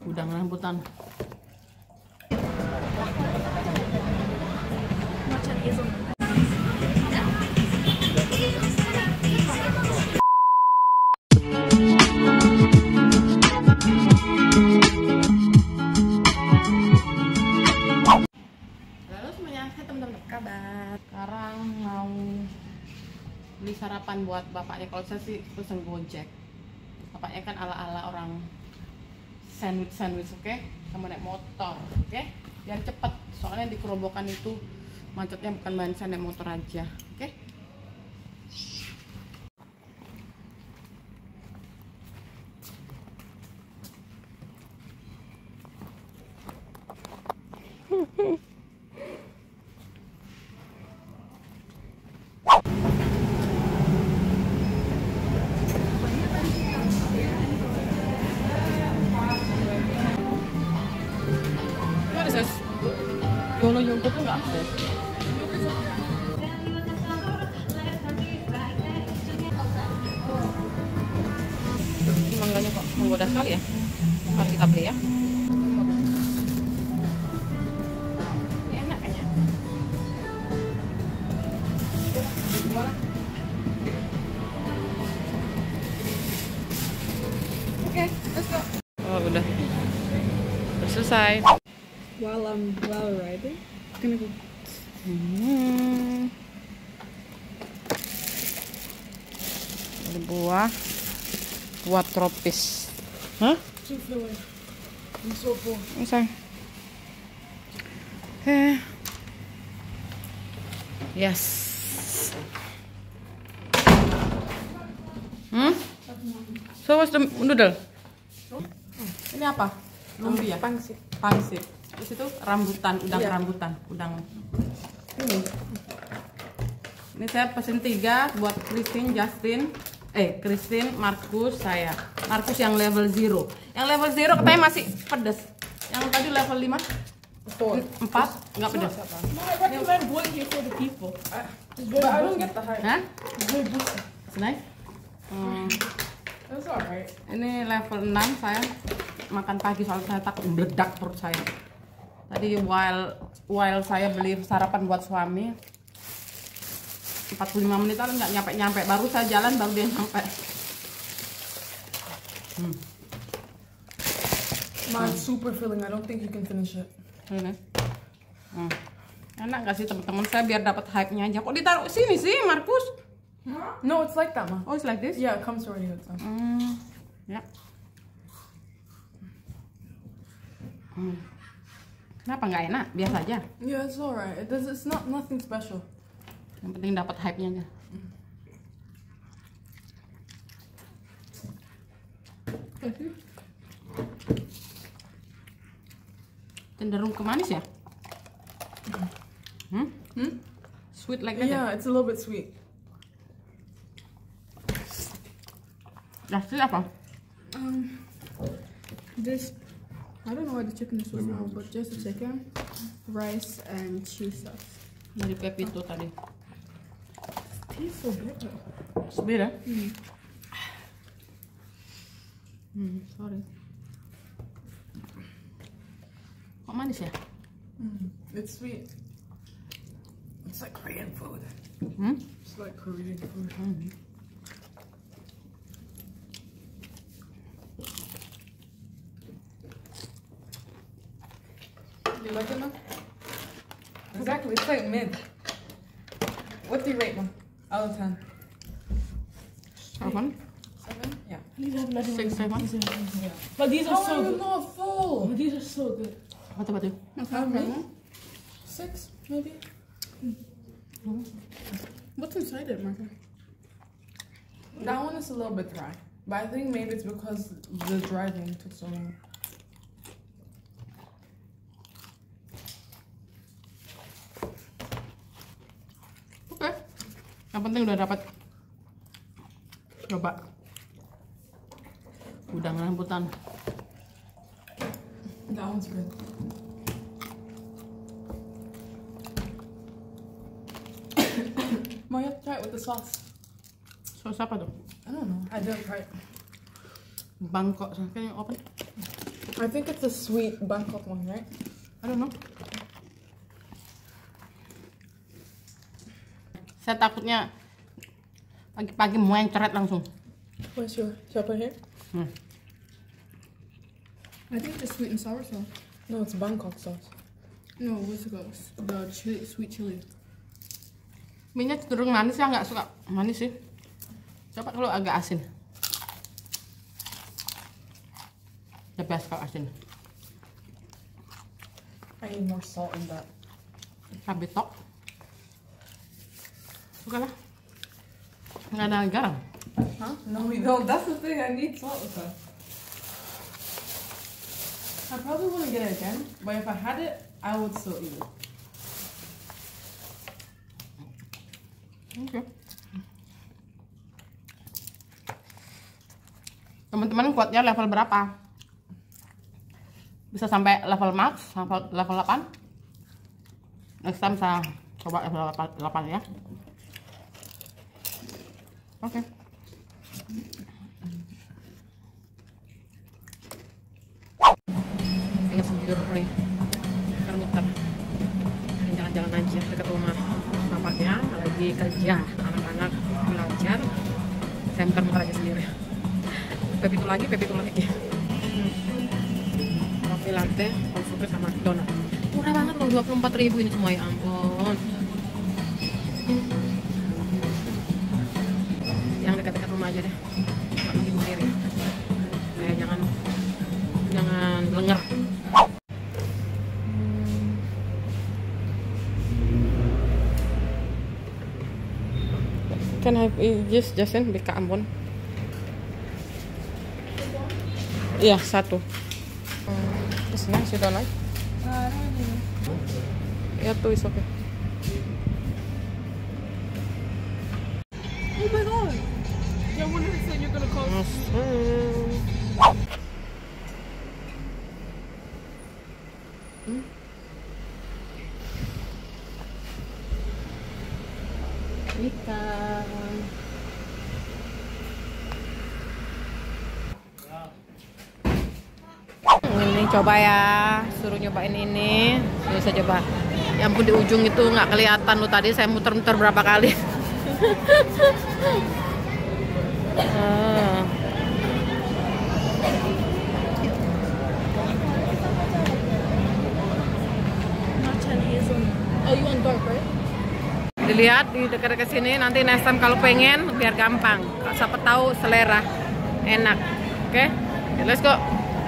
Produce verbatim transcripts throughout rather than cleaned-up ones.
Udang rambutan. Halo semuanya, saya teman-teman kabar. Sekarang mau beli sarapan buat bapaknya. Kalau saya sih pesen Gojek. Bapaknya kan ala-ala orang sandwich sandwich, oke? Okay? Kamu naik motor, oke? Okay? Biar cepet. Soalnya di Kerobokan itu macetnya bukan main, saya naik motor aja, oke? Okay? Kalau yogurt tuh nggak ada. Ini mangganya kok menggoda sekali ya. Mari kita beli ya. Ini enak kayaknya. Oke, let's go. Oh udah, udah selesai. While I'm while riding, gonna go. Hmm. Ada buah, buah tropis. Hah? Too filling. I'm so full. Misal. Oke. Yes. Hmm? So what's the noodle? Ini apa? Lumbi ya? Pangsit. Pangsit. Terus itu rambutan, udang Iya. rambutan, udang. Ini. Ini saya pesen tiga buat Christine, Justin, eh Christine, Markus, saya. Markus yang level zero. Yang level zero katanya masih pedas. Yang tadi level lima, Four. empat, nggak pedas. No, I recommend one here for the people. I, but I don't get the hype. Hah? It's very boosted. Nice. Hmm. That's alright. Ini level enam saya makan pagi soalnya saya takut meledak perut saya. Tadi while while saya beli sarapan buat suami empat puluh lima menitan nggak nyampe-nyampe, baru saya jalan baru dia nyampe. Hmm. Mine's super filling. I don't think you can finish it. Ini. Hmm. Enak nggak sih teman-teman, saya biar dapat hype-nya aja. Kok ditaruh sini sih, Markus? No, it's like that, ma. Oh, it's like this? Yeah, it comes already with them. Hmm. Ya. Hmm. Kenapa nggak enak? Biasa aja. Yeah, it's alright. It does. It's not nothing special. Yang penting dapat hype-nya aja. Cenderung ke manis ya? Hmm? Hmm? Sweet like that ya? Yeah, it's a little bit sweet. Nasi apa? Um, this. I don't know why the chicken is so small, but just the chicken, rice, and cheese sauce. Dari Pepito tadi. Tastes so bitter. Beda? Mm. Hmm, sorry. Kok manis ya? Mm. It's sweet. It's like Korean food. Hmm? It's like Korean food. Hmm. You like it, ma? Exactly. It's like mid. What do you rate, ma? Out of ten. Seven? Seven? Yeah. These have nothing. Six, seven? Yeah. But these are How so are you good. not full? But these are so good. What about you? How many? Six, maybe. What's inside it, Martha? That one is a little bit dry, but I think maybe it's because the driving took so long. Oke. Yang penting udah dapat. Coba. Udang rambutan. That one's good. Ma, you have to try it with the sauce. Sos apa tuh? I don't know. I didn't try it. Bangkok. Can you open? I think it's a sweet Bangkok one, right? I don't know. Saya takutnya pagi-pagi muencret langsung. Where's your siapa here? Hmm. I think it's sweet and sour sauce. No, it's Bangkok sauce. No, what's it called? The chili, sweet chili. Minyak cenderung manis, ya nggak suka manis sih. Coba kalau agak asin. The best kalau asin. I need more salt in that. Cabai tok. Suka lah. Nggak ada garam. Huh? No, we don't. That's the thing. I need salt with that. I probably wouldn't get it again, but if I had it, I would still eat it. Okay. Teman-teman kuatnya level berapa? Bisa sampai level max, sampai level delapan? Next time saya coba level delapan ya. Oke. Okay. Saya sendiri nih. Muter-muter. Jalan-jalan aja dekat rumah bapaknya, lagi kerja, anak-anak belajar. Saya muter-muter aja sendiri. Pepi itu lagi, pepi itu lagi. Kopi latte, kopi sama donat. Murah banget loh, dua puluh empat ribu ini semua, ya ampun. Yang dekat-dekat rumah aja deh. Nggak mungkin sendiri. Eh, jangan jangan lengar. Can I just Jason beli ke Ambon? Iya, satu. Hmm, is nice, you don't like? Uh, I don't really know. Yeah, two is okay. Oh my god! Yeah, when I said you're gonna call. Hmm? Ikan. Ini coba ya, suruh nyobain ini. Suruh saya coba. Ya ampun, di ujung itu nggak kelihatan loh, tadi saya muter-muter berapa kali. Ah. Oh, you want dark, right? Dilihat di dekat-dekat sini, nanti next time kalau pengen biar gampang. Siapa tahu selera enak. Oke, okay? Let's go.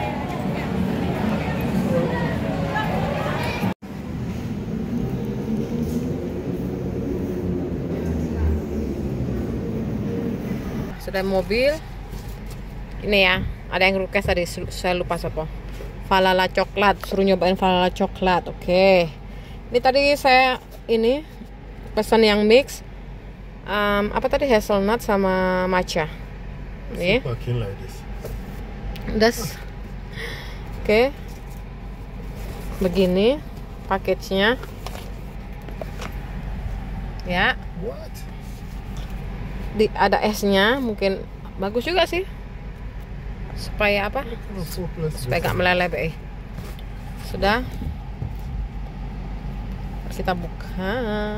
Sudah mobil. Ini ya, ada yang request tadi, saya lupa siapa. Falala coklat, suruh nyobain falala coklat. Oke. Okay. Ini tadi saya ini pesan yang mix. Um, apa tadi, hazelnut sama matcha. Nih. Das. Oke. Okay. Begini package-nya. Ya. What? Di, ada esnya, mungkin bagus juga sih, supaya apa, supaya gak meleleh. Sudah, kita buka.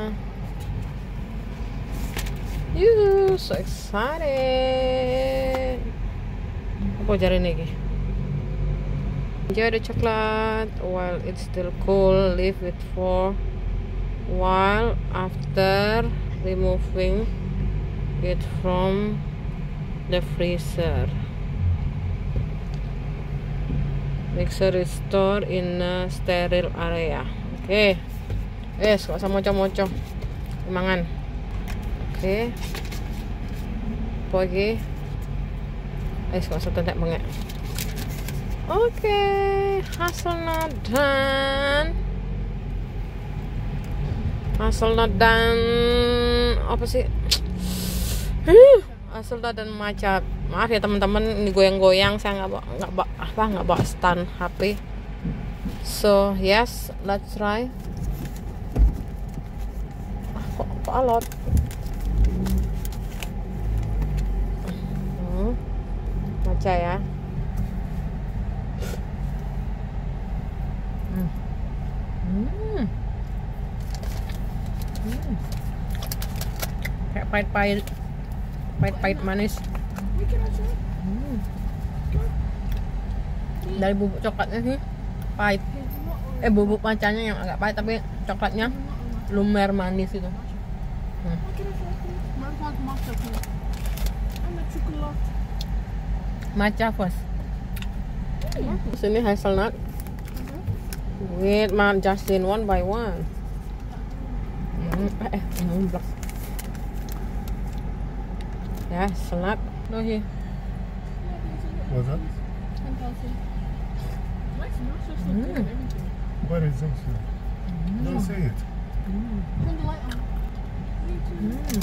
Yuh, so excited. Apa jari nih? Enjoy the chocolate while it's still cool. Leave it for while after removing it from the freezer. Make sure it's stored in a sterile area. Oke, okay. Yes, gak usah moco-moco mangan. Oke, okay. Pagi, yes, gak usah tentek bengek. Oke, okay. Hazelnut dan hazelnut dan apa sih? Hazelnut dan matcha. Maaf ya teman-teman, ini goyang-goyang, saya nggak bawa nggak bawa apa nggak bawa stand H P. So yes, let's try. Ah, kok, kok alot? Hmm, matcha ya. pahit-pahit, pahit-pahit manis. We can try. Hmm. Dari bubuk coklatnya sih pahit. Eh bubuk macanya yang agak pahit tapi coklatnya lumer manis itu. Hmm. Matcha first. Sini hazelnut. Wait, man, Justin one by one. Hmm, eh, eh, blok. Ya, hazelnut. No here. What's that? Hmm. What is this? Don't say it. Turn the light on. Hmm.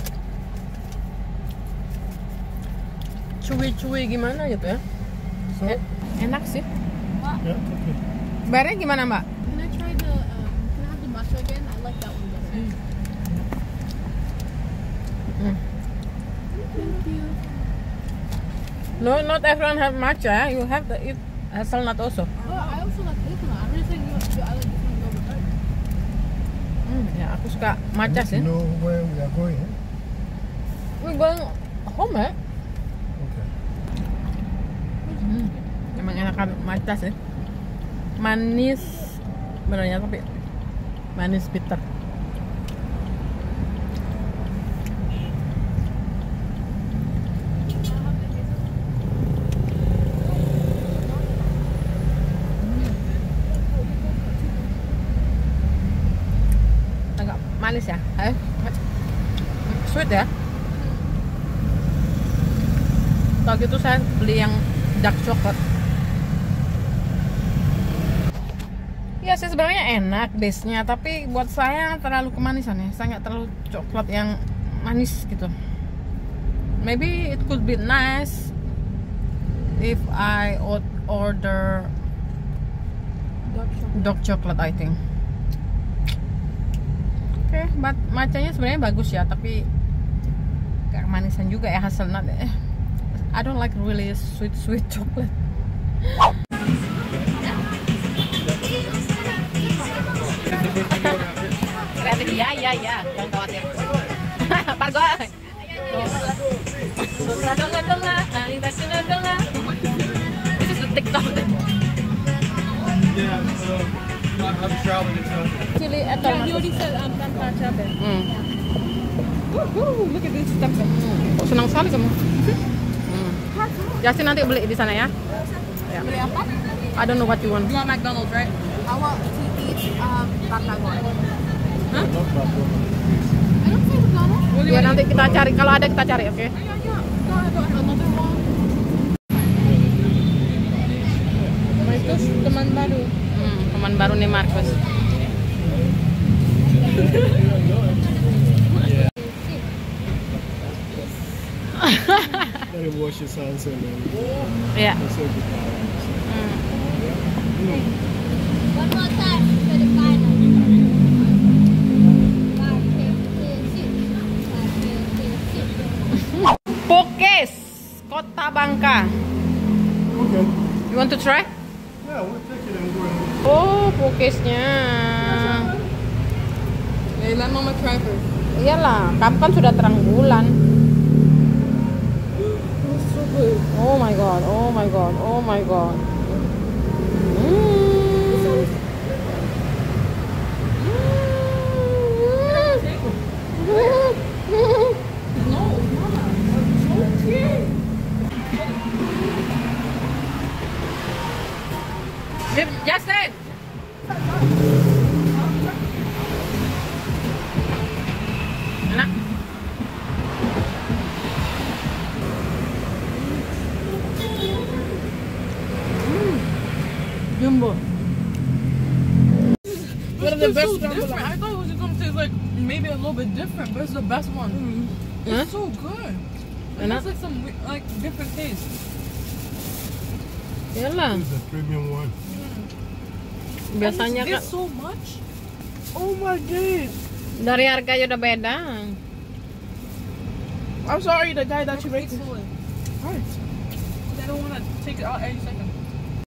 Cuy-cuy gimana gitu ya? So, Eh, enak sih. yeah, okay. Bayarnya gimana, Mbak? Can I try the, um, can I have the matcha again? I like that one better. Hmm. Thank you. No, not everyone have matcha. You have the it hazelnut also. Oh, I also like this one. I'm really saying you, you, I like this one over there. Hmm, ya aku suka matcha sih. You know where we are going? Eh? We going home ya? Okay. Hmm. Emang enakan matcha sih. Manis sebenarnya tapi manis bitter. Agak manis ya, eh, sweet ya. Kalau gitu saya beli yang dark coklat. Ya sih sebenarnya enak base-nya, tapi buat saya terlalu kemanisan ya. Saya nggak terlalu coklat yang manis gitu. Maybe it could be nice if I would order dark chocolate, I think. Oke, okay, but macanya sebenarnya bagus ya, tapi kayak kemanisan juga ya hazelnut. Eh, I don't like really sweet sweet chocolate. Kreatif ya ya ya, jangan khawatir. Pak gue. This is the TikTok. Yeah, so I'm traveling to tell you. Chili atau You already said um, tanpa cabai. Hmm. Woohoo, look at this tempe. Kok senang sekali kamu? Hmm. Justin nanti beli di sana ya. Ya. Beli apa? I don't know what you want. You want McDonald's, right? I want to eat um, Batagor. Not bad one. I don't say McDonald's. Ya nanti kita cari, kalau ada kita cari, oke? Okay? Yeah, yeah. No, I don't have another one. Marcus, teman baru. Hmm, teman baru nih Marcus. Let him wash his hands and then Iya. say goodbye. Hmm. One more time for the final. Five, six, six. Five, six, six. Pokes Kota Bangka. Okay. You want to try? Yeah, we'll take it and go ahead. Oh, pokesnya. Hey, let mama try first. Iyalah, kamu kan sudah terang bulan. Oh my god, oh my god, oh my god. Mm. No, mama. It's okay. Justin. Enak. Jumbo. What are the best so different? I thought it was going to taste like maybe a little bit different, but it's the best one. Huh? It's so good. It Enak. has like some we- like different taste. Iyalah, This is a premium one. biasanya And kan it's so much. Oh my god. dari harganya udah beda. I'm sorry, the guy that you rated. Alright. They don't want to take it out any second.